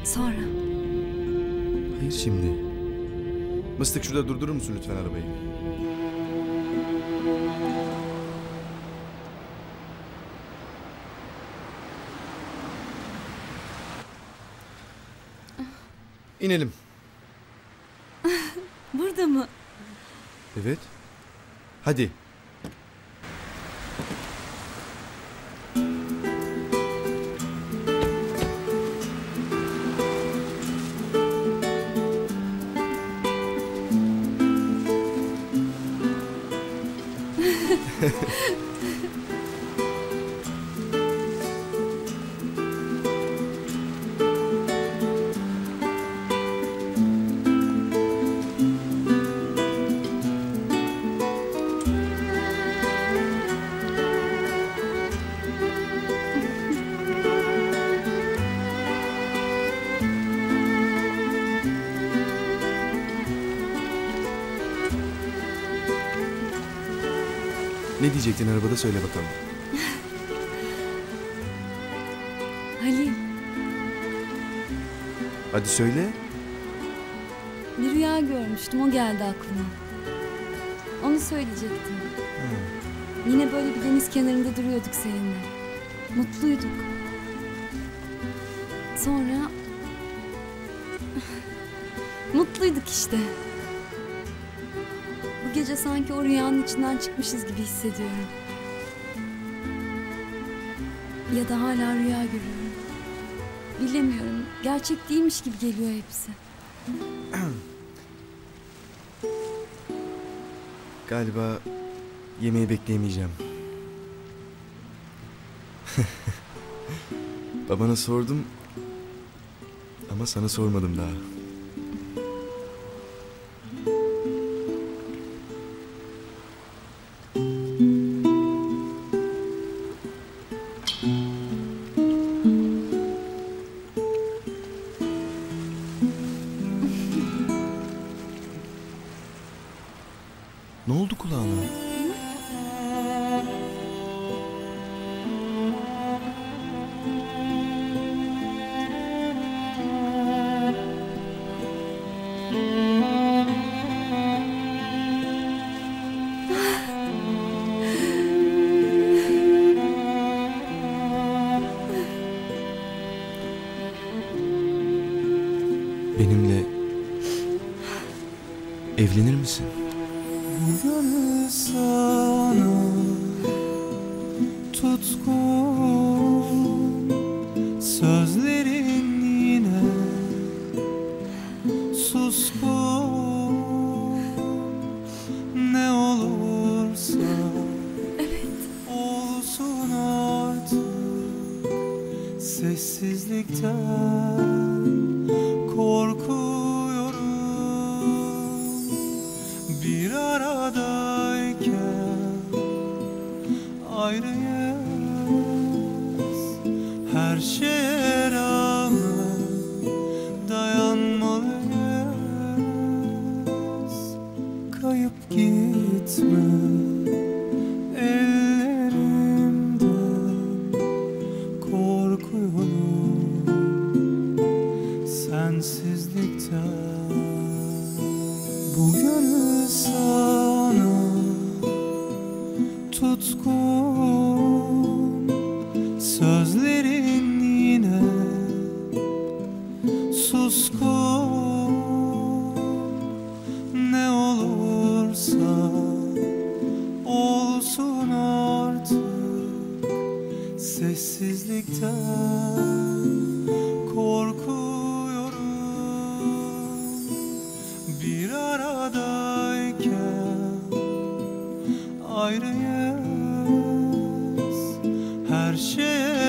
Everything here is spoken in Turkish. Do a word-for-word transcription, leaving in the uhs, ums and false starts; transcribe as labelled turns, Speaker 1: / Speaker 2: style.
Speaker 1: Sonra.
Speaker 2: Hayır şimdi. Mıstık şurada durdurur musun lütfen arabayı? İnelim.
Speaker 1: Burada mı?
Speaker 2: Evet. Hadi. Ne diyecektin arabada, söyle bakalım.
Speaker 1: Halil,
Speaker 2: Hadi söyle.
Speaker 1: bir rüya görmüştüm, o geldi aklıma. Onu söyleyecektim. Yine böyle bir deniz kenarında duruyorduk seninle. Mutluyduk. Sonra... Mutluyduk işte. Bu gece sanki o rüyanın içinden çıkmışız gibi hissediyorum. Ya da hala rüya görüyorum. Bilemiyorum. Gerçek değilmiş gibi geliyor hepsi.
Speaker 2: Galiba yemeği bekleyemeyeceğim. Babana sordum ama sana sormadım daha. Ne oldu kulağına? Benimle evlenir misin?
Speaker 3: Gönül sana tutkun, sözlerin yine suskun. Ne olursa olsun artık, sessizlikten korkuyorum. Bir aradayken ayrıyız, her şeye rağmen dayanmalıyız. Kayıp gitme ellerimden, korkuyorum sensizlikten. Bu gönül sana tutkun, sözlerin yine suskun. Ne olursa olsun artık, sessizlikten korkuyorum. Bir aradayken ayrıyız, her şeye